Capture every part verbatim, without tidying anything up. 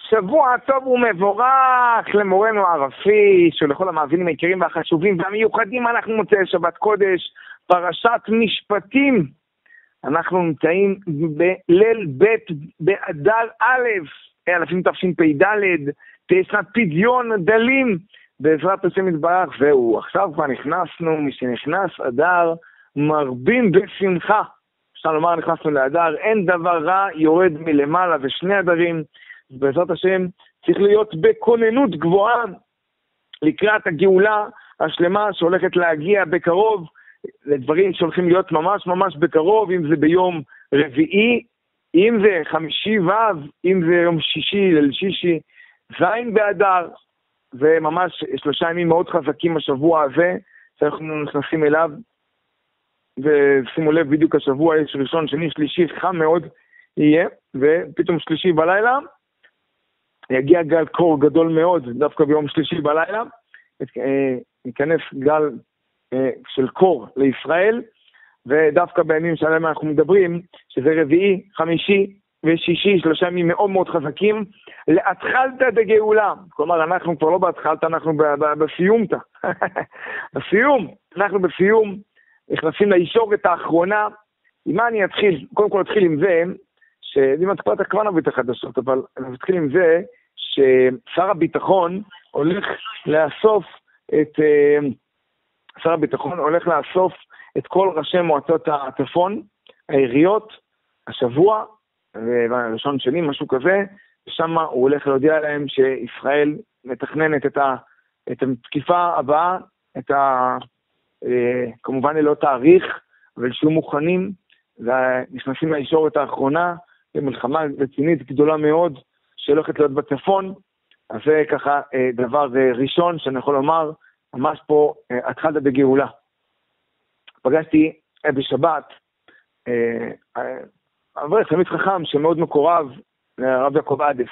שבוע טוב ומבורך למורנו הרפי, שלכל המאזינים העיקריים והחשובים והמיוחדים. אנחנו מוצאי שבת קודש, פרשת משפטים. אנחנו נמצאים בליל ב' באדר א', אלפים תשפ"ד, תשעת פדיון דלים, בעזרת השם יתברך. זהו, עכשיו כבר נכנסנו, משנכנס אדר מרבים בשמחה. אפשר לומר, נכנסנו לאדר, אין דבר רע יורד מלמעלה, ושני אדרים בעזרת השם צריך להיות בכוננות גבוהה לקראת הגאולה השלמה שהולכת להגיע בקרוב, לדברים שהולכים להיות ממש ממש בקרוב, אם זה ביום רביעי, אם זה חמישי ו', אם זה יום שישי ליל שישי, זין באדר. זה ממש שלושה ימים מאוד חזקים השבוע הזה שאנחנו נכנסים אליו, ושימו לב, בדיוק השבוע יש ראשון, שני, שלישי, חם מאוד יהיה, ופתאום שלישי בלילה יגיע גל קור גדול מאוד, דווקא ביום שלישי בלילה ייכנס גל של קור לישראל, ודווקא בימים שעליהם אנחנו מדברים, שזה רביעי, חמישי ושישי, שלושה ימים מאוד מאוד חזקים, להתחלתא דגאולה. כלומר, אנחנו כבר לא בהתחלתא, אנחנו בסיומתא. בסיום, אנחנו בסיום, נכנסים לישורת האחרונה. עם מה אני אתחיל? קודם כל אתחיל עם זה, שאם את כבר כבר נביא את החדשות, אבל אני אתחיל עם זה, ששר הביטחון הולך לאסוף את, שר הביטחון הולך לאסוף את כל ראשי מועצות הצפון, העיריות, השבוע, ראשון שני, משהו כזה, ושם הוא הולך להודיע להם שישראל מתכננת את, ה, את התקיפה הבאה, את ה, כמובן ללא תאריך, אבל שיהיו מוכנים, ונכנסים לישורת האחרונה, במלחמה רצינית גדולה מאוד, שהולכת להיות בצפון. אז זה ככה דבר ראשון שאני יכול לומר, ממש פה התחלת בגאולה. פגשתי בשבת, אברך תלמיד חכם שמאוד מקורב לרב יעקב עדס.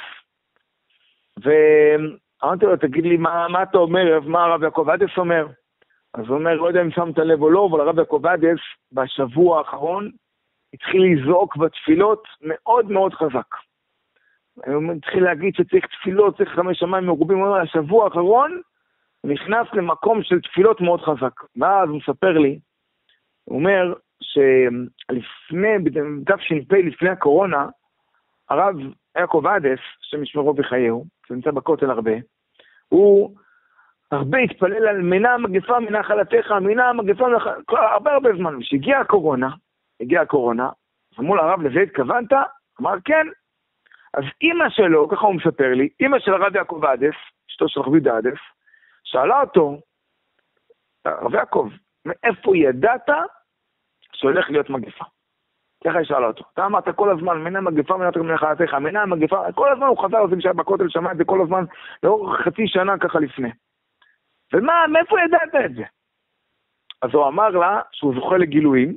ואמרתי לו, תגיד לי, מה, מה אתה אומר, מה הרב יעקב עדס אומר? אז הוא אומר, לא יודע אם שמת לב או לא, אבל הרב יעקב עדס בשבוע האחרון התחיל לזעוק בתפילות מאוד מאוד חזק. הוא התחיל להגיד שצריך תפילות, צריך חמש שמיים מרובים. השבוע האחרון נכנס למקום של תפילות מאוד חזק. ואז הוא מספר לי, הוא אומר שלפני, בתש"פ, לפני הקורונה, הרב יעקב עדס, שמשמרו בחייהו, שנמצא בכותל הרבה, הוא הרבה התפלל על מנה המגפה מנחלתך, מנה המגפה מנחלתך, הרבה הרבה זמן. כשהגיעה הקורונה, הגיעה הקורונה, אמרו לרב, לזה התכוונת? אמר כן. אז אמא שלו, ככה הוא מספר לי, אמא של הרב יעקב עדס, אשתו של רבי דדס, שאלה אותו, הרב יעקב, מאיפה ידעת שהולך להיות מגפה? ככה היא שאלה אותו. אתה אמרת כל הזמן, מנה מגפה מנחלתך, מנה המגפה, כל הזמן הוא חזר, זה שהיה בכותל, שמע את זה כל הזמן, לאורך חצי שנה ככה לפני. ומה, מאיפה ידעת את זה? אז הוא אמר לה שהוא זוכה לגילויים,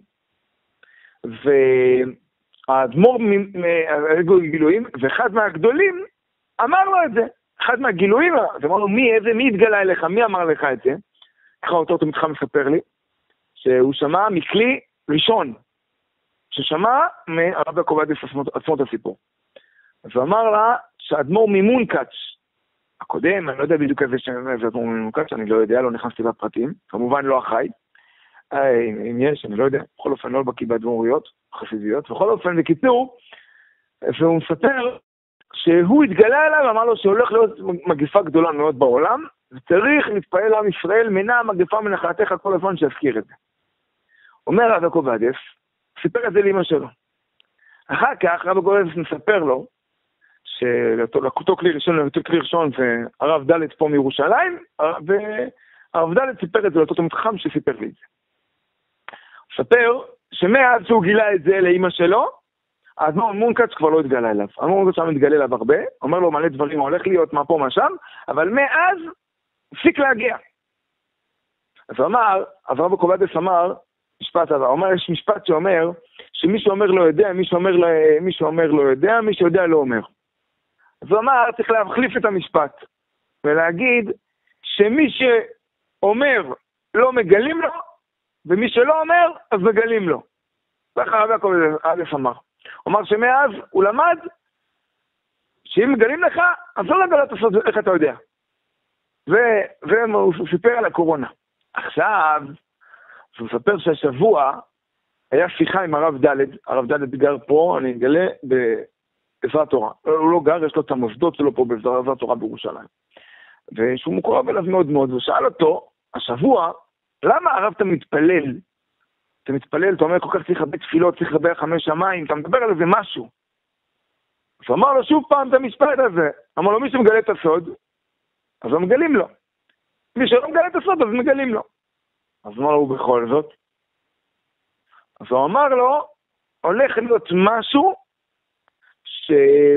והאדמו"ר גילויים, ואחד מהגדולים אמר לו את זה. אחד מהגילויים, אז אמר לו, מי, איזה, מי התגלה אליך? מי אמר לך את זה? ככה אותו אותו מתחם מספר לי, שהוא שמע מכלי ראשון, ששמע מהרב יעקב עדס עצמו את הסיפור. אז הוא אמר לה שהאדמו"ר ממונקאץ' הקודם, אני לא יודע בדיוק איזה שם, זה אדמו"ר ממונקאץ', אני לא יודע, לא נכנסתי לפרטים, כמובן לא החי, אם יש, אני לא יודע, בכל אופן לא בקיא באדמו"ריות, חסידיות, בכל אופן, בקיצור, והוא מספר שהוא התגלה אליו, אמר לו שהולך להיות מגפה גדולה מאוד בעולם, וצריך להתפעל לעם ישראל, מנה המגפה מנחלתך כל הזמן שיזכיר את זה. אומר רב יעקב עדס, סיפר את זה לאמא שלו. אחר כך רב יעקב עדס מספר לו, שלקותו כלי ראשון, לאותו כלי ראשון, והרב דלת פה מירושלים, והרב דלת סיפר את זה לאותו תלמיד חכם שסיפר לי את זה. הוא ספר שמאז שהוא גילה את זה לאמא שלו, האדמו"ר ממונקאץ' כבר לא התגלה אליו. האדמו"ר ממונקאץ' שם מתגלה אליו הרבה, אומר לו מלא דברים, הולך להיות מה פה מה שם, אבל מאז הפסיק להגיע. אז הוא אמר, אז רב יעקב עדס אמר, משפט הבא, הוא אומר, יש משפט שאומר, שמי שאומר לא יודע, מי שאומר לא, מי שאומר לא יודע, מי שיודע לא אומר. אז הוא אמר, צריך להחליף את המשפט, ולהגיד שמי שאומר לא מגלים לו, ומי שלא אומר, אז מגלים לו. ככה רב יעקב עדס אמר. הוא אמר שמאז הוא למד שאם מגלים לך, אז לא לגלות לעשות איך אתה יודע. והוא סיפר על הקורונה. עכשיו, הוא מספר שהשבוע היה שיחה עם הרב דלת, הרב דלת גר פה, אני אגלה בעזרת תורה. הוא לא גר, יש לו את המוסדות שלו פה בעזרת תורה בירושלים. ושהוא מקורב אליו מאוד מאוד, ושאל אותו, השבוע, למה הרב אתה מתפלל? אתה מתפלל, אתה אומר, כל כך צריך הרבה תפילות, צריך הרבה חמש שמיים, אתה מדבר על איזה משהו. אז הוא אמר לו שוב פעם את המשפט הזה. אמר לו, מי שמגלה את הסוד, אז לא מגלים לו. מי שלא מגלה את הסוד, אז מגלים לו. אז אמר לו, בכל זאת. אז הוא אמר לו, הולך להיות משהו, ש...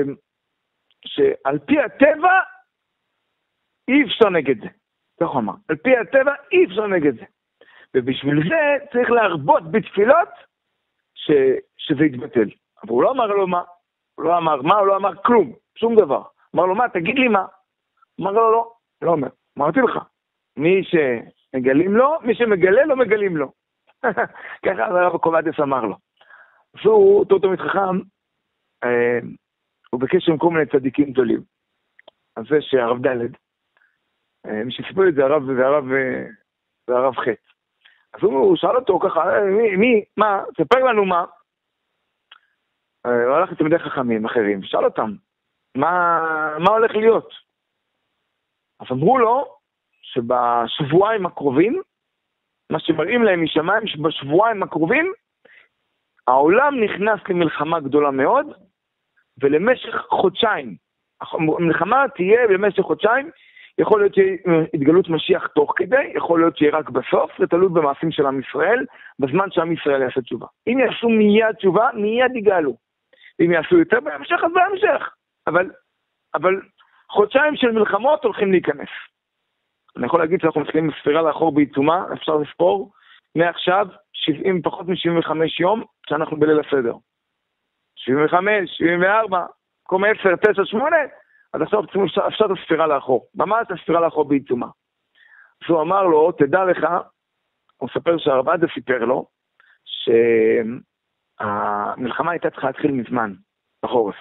שעל פי הטבע, אי אפשר נגד זה. כך הוא אמר. על פי הטבע, אי אפשר נגד זה. ובשביל זה צריך להרבות בתפילות, ש... שזה יתבטל. אבל הוא לא אמר לו מה. הוא לא אמר מה, הוא לא אמר כלום, שום דבר. אמר לו מה, תגיד לי מה. אמר לו לא, לא אומר. אמרתי לך, מי שמגלים לו, מי שמגלה לא מגלים לו. ככה הרב קובדס אמר לו. אז הוא, אותו תלמיד חכם, אה, הוא בקשר עם כל מיני צדיקים גדולים. אז זה שהרב דלת, אה, מי שסיפר את זה הרב, זה הרב, זה הרב חץ. אז הוא, הוא שאל אותו ככה, מי, מי, מה, ספר לנו מה. הוא הלך לתלמידי חכמים אחרים, שאל אותם, מה, מה הולך להיות? אז אמרו לו, שבשבועיים הקרובים, מה שמראים להם משמיים, שבשבועיים הקרובים, העולם נכנס למלחמה גדולה מאוד, ולמשך חודשיים, המלחמה תהיה במשך חודשיים, יכול להיות שהתגלות משיח תוך כדי, יכול להיות שיהיה רק בסוף, זה תלוי במעשים של עם ישראל, בזמן שעם ישראל יעשה תשובה. אם יעשו מיד תשובה, מיד יגאלו. אם יעשו יותר בהמשך, אז בהמשך. אבל, אבל חודשיים של מלחמות הולכים להיכנס. אני יכול להגיד שאנחנו מתחילים בספירה לאחור בעיצומה, אפשר לספור, מעכשיו שבעים, פחות מ-שבעים וחמישה יום, שאנחנו בליל הסדר. שבעים וחמש, שבעים וארבע, קום עשר, תשע, שמונה, אז עכשיו אפשר את הספירה לאחור. ממש הספירה לאחור בעיצומה. אז הוא אמר לו, תדע לך, הוא מספר שהרב עדה סיפר לו, שהמלחמה הייתה צריכה להתחיל מזמן, בחורף.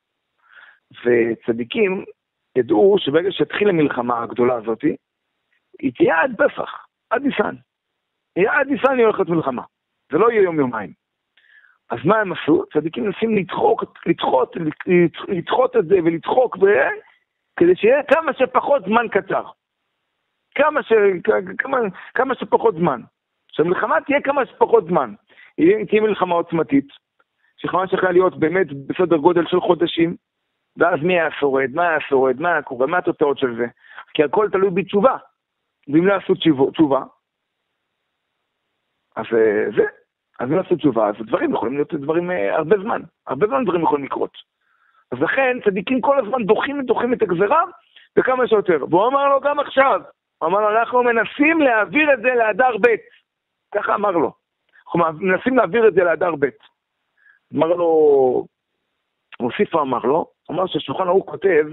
וצדיקים ידעו שברגע שהתחילה המלחמה הגדולה הזאת, היא תהיה עד פסח, עד ניסן. היא עד ניסן היא הולכת מלחמה. זה לא יהיה יום יומיים. אז מה הם עשו? צדיקים נסים לדחוק, לדחות, לדחות את זה ולדחוק, ו... כדי שיהיה כמה שפחות זמן קצר. כמה, ש... כמה... כמה שפחות זמן. שהמלחמה תהיה כמה שפחות זמן. היא תהיה מלחמה עוצמתית, שחמה שיכולה להיות באמת בסדר גודל של חודשים, ואז מי היה שורד, מה היה שורד, מה היה קורה, מה התוצאות של זה. כי הכל תלוי בתשובה. ואם לא עשו תשובה, אז זה, אז אם לא עשו תשובה, אז דברים יכולים להיות דברים הרבה זמן. הרבה זמן דברים יכולים לקרות. אז לכן צדיקים כל הזמן דוחים ודוחים את הגזרה, וכמה שיותר. והוא אמר לו גם עכשיו, הוא אמר לו, אנחנו מנסים להעביר את זה לאדר ב'. ככה אמר לו. אנחנו מנסים להעביר את זה לאדר ב'. אמר לו, הוא הוסיף ואמר לו, הוא אמר שהשולחן ערוך כותב,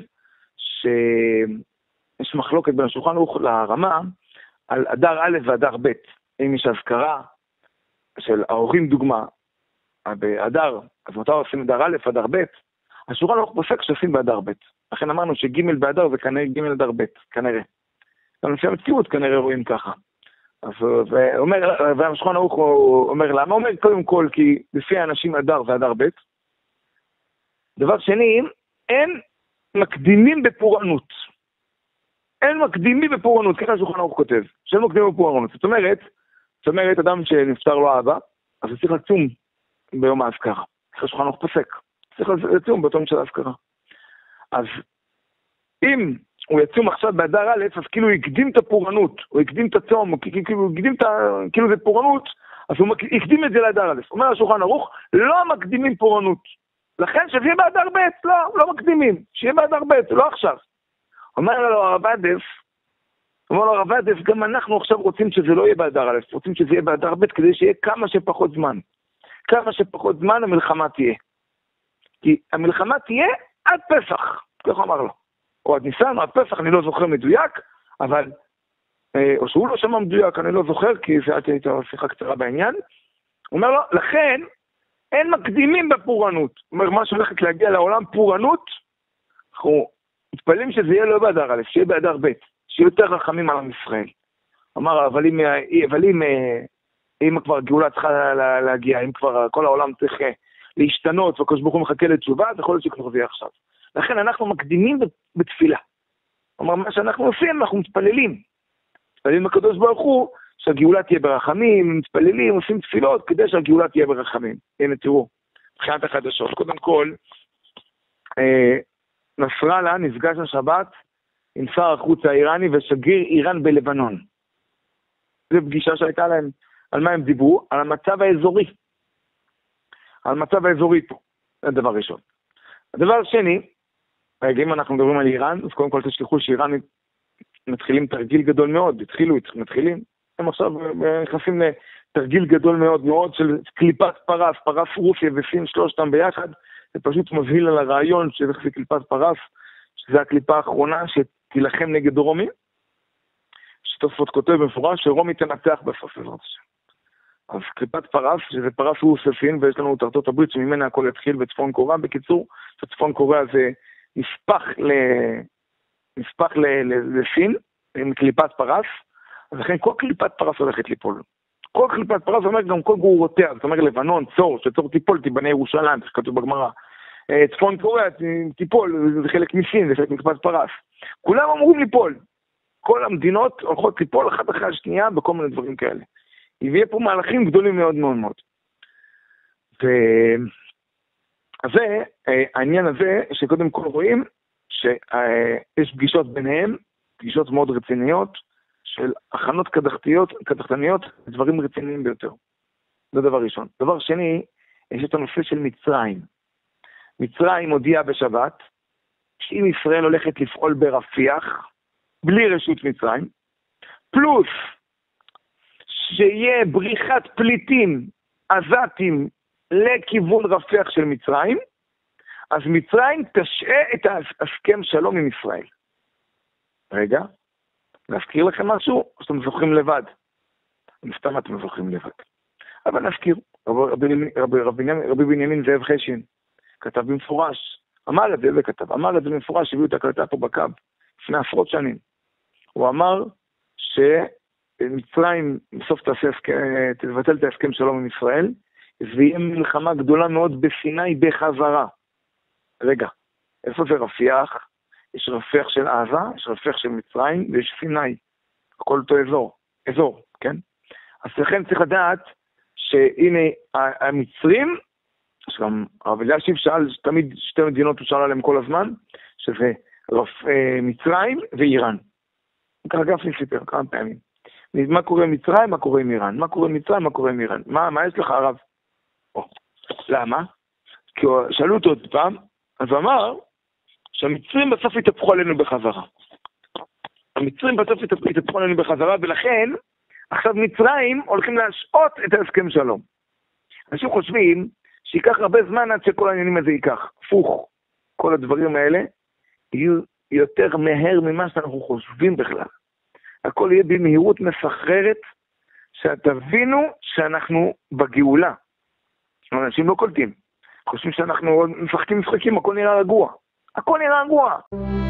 שיש מחלוקת בין השולחן ערוך לרמה, על אדר א' ואדר ב'. אם יש הזכרה של ההורים דוגמה, באדר, אז מותר עושים אדר א' ואדר ב', השולחן ערוך פוסק שעושים באדר ב'. לכן אמרנו שג' באדר זה כנראה ג' אדר ב', כנראה. גם לפי המציאות כנראה רואים ככה. אז ואומר, והשולחן ערוך אומר למה? אומר קודם כל כי לפי האנשים אדר ואדר ב'. דבר שני, אין מקדימים בפורענות. אין מקדימים בפורענות, ככה השולחן ערוך כותב, שאין מקדימים בפורענות. זאת אומרת, זאת אומרת, אדם שנפטר לו אבא, אז הוא צריך לצום ביום האזכרה. ככה השולחן ערוך פוסק. צריך לצום באותו יום של האזכרה. אז אם הוא יצום עכשיו באדר א', אז כאילו הוא הקדים את הפורענות, הוא הקדים את הצום, כאילו הוא הקדים את ה... כאילו זה פורענות, אז הוא הקדים את זה לאדר א'. אומר השולחן ערוך, לא מקדימים פורענות. לכן שיהיה באדר ב', לא, לא מקדימים. שיהיה באדר ב', לא עכשיו. אומר לו הרב עדף, אומר לו הרב עדף, גם אנחנו עכשיו רוצים שזה לא יהיה באדר א', רוצים שזה יהיה באדר ב', כדי שיהיה כמה שפחות זמן. כמה שפחות זמן המלחמה תהיה. כי המלחמה תהיה עד פסח, כך אמר לו. או עד ניסן, או עד פסח, אני לא זוכר מדויק, אבל, או שהוא לא שמע מדויק, אני לא זוכר, כי זה הייתה שיחה קצרה בעניין. הוא אומר לו, לכן, אין מקדימים בפורענות. הוא אומר, מה שהולכת להגיע לעולם פורענות, אנחנו מתפללים שזה יהיה לא באדר א', שיהיה באדר ב', שיהיה יותר רחמים על עם ישראל. אמר, אבל אם, אבל אם, אם כבר הגאולה צריכה להגיע, אם כבר כל העולם צריך להשתנות, והקדוש ברוך הוא מחכה לתשובה, אז יכול להיות שכבר זה עכשיו. לכן אנחנו מקדימים בתפילה. אמר, מה שאנחנו עושים, אנחנו מתפללים. מתפללים לקדוש ברוך הוא, שהגאולה תהיה ברחמים, מתפללים, עושים תפילות, כדי שהגאולה תהיה ברחמים. הנה, תראו, מבחינת החדשות. קודם כל, נסראללה נפגש השבת עם שר החוץ האיראני ושגריר איראן בלבנון. זו פגישה שהייתה להם. על מה הם דיברו? על המצב האזורי. על המצב האזורי פה. זה הדבר ראשון. הדבר השני, אם אנחנו מדברים על איראן, אז קודם כל תשכחו שאיראן מתחילים תרגיל גדול מאוד. התחילו, מתחילים. הם עכשיו נכנסים לתרגיל גדול מאוד מאוד של קליפת פרס, פרס רוסיה וסין, שלושתם ביחד. זה פשוט מבהיל על הרעיון שזה קליפת פרס, שזה הקליפה האחרונה שתילחם נגד רומי. שתוספות כותב במפורש שרומי תנצח בסוף הזאת. אז קליפת פרס, שזה פרס רוסיה סין, ויש לנו את ארצות הברית שממנה הכל יתחיל בצפון קוריאה. בקיצור, שצפון קוריאה זה נספח, ל... נספח ל... ל... לסין, עם קליפת פרס, אז לכן כל קליפת פרס הולכת ליפול. כל קליפת פרס אומר גם כל גרורותיה, זאת אומרת לבנון, צור, שצור תיפול, תיבנה ירושלים, זה כתוב בגמרא. צפון קוריאה תיפול, זה חלק מסין, זה חלק מקליפת פרס. כולם אמורים ליפול. כל המדינות הולכות ליפול אחת אחרי השנייה בכל מיני דברים כאלה. ויהיה פה מהלכים גדולים מאוד מאוד מאוד. ו... אז זה, העניין הזה, שקודם כל רואים, שיש פגישות ביניהם, פגישות מאוד רציניות, של הכנות קדחתיות, קדחתניות, דברים רציניים ביותר. זה דבר ראשון. דבר שני, יש את הנושא של מצרים. מצרים הודיעה בשבת, שאם ישראל הולכת לפעול ברפיח, בלי רשות מצרים, פלוס שיהיה בריחת פליטים עזתים לכיוון רפיח של מצרים, אז מצרים תשעה את ההסכם שלום עם ישראל. רגע, להזכיר לכם משהו, או שאתם זוכרים לבד? מסתם אתם זוכרים לבד. אבל נזכיר, רבי, רבי, רבי, רבי בנימין זאב חשין, כתב במפורש, אמר את זה, זה כתב, אמר את זה במפורש, הביאו את הקלטה פה בקו, לפני עשרות שנים. הוא אמר שמצרים בסוף תבטל את ההסכם שלום עם ישראל, ויהיה מלחמה גדולה מאוד בסיני בחזרה. רגע, איפה זה רפיח? יש רפיח של עזה, יש רפיח של מצרים, ויש סיני. הכל אותו אזור, אזור, כן? אז לכן צריך לדעת שהנה המצרים, שגם הרב אלישיב שאל, תמיד שתי מדינות הוא שאל עליהם כל הזמן, שזה רפ, מצרים ואיראן. ככה גפני סיפר כמה פעמים. מה קורה עם מצרים, מה קורה עם איראן? מה קורה עם מצרים, מה קורה עם איראן? מה, מה יש לך הרב? או, למה? כי שאלו אותו עוד פעם, אז הוא אמר שהמצרים בסוף יתהפכו עלינו בחזרה. המצרים בסוף יתהפכו עלינו בחזרה, ולכן עכשיו מצרים הולכים להשעות את ההסכם שלום. אנשים חושבים שיקח הרבה זמן עד שכל העניינים הזה ייקח. הפוך, כל הדברים האלה יהיו יותר מהר ממה שאנחנו חושבים בכלל. הכל יהיה במהירות מסחררת, שתבינו שאנחנו בגאולה. אנשים לא קולטים. חושבים שאנחנו משחקים משחקים, הכל נראה רגוע. הכל נראה רגוע.